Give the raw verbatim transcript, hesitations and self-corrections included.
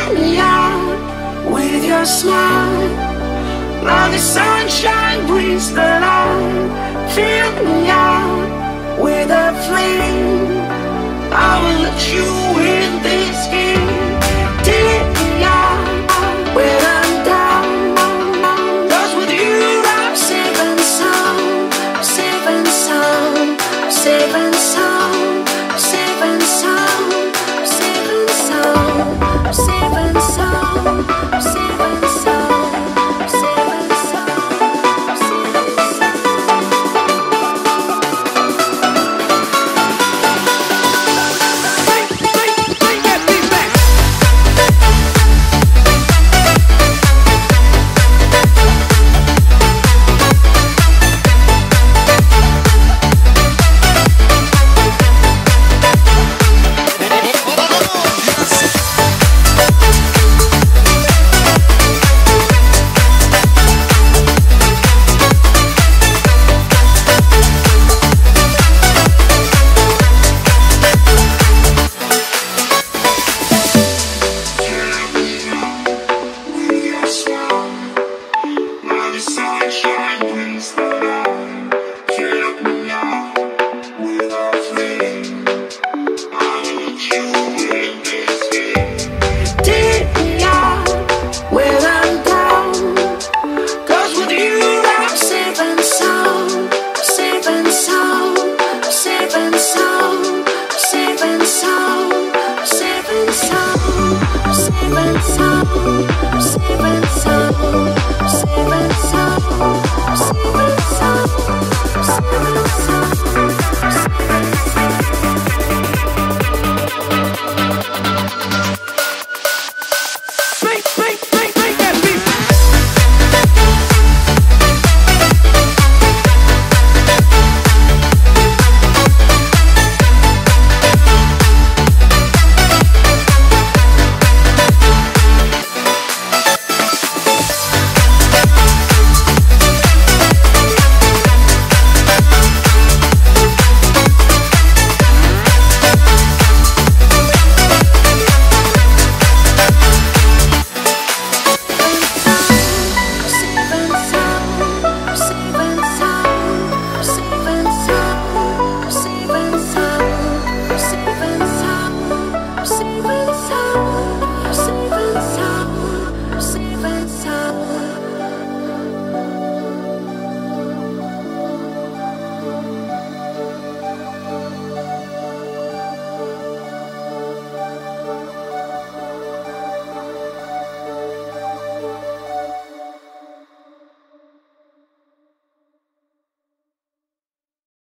Fill me out with your smile. Now the sunshine brings the light. Fill me out with a flame. I will let you in this game. Take me out when I'm down. 'Cause with you I'm safe and sound. I'm safe and sound. I'm safe and sound. I'm safe and sound. I'm safe and sound. I'm safe and sound. I'm safe and sound. I'm safe and sound. I'm safe and sound. We'll be right back.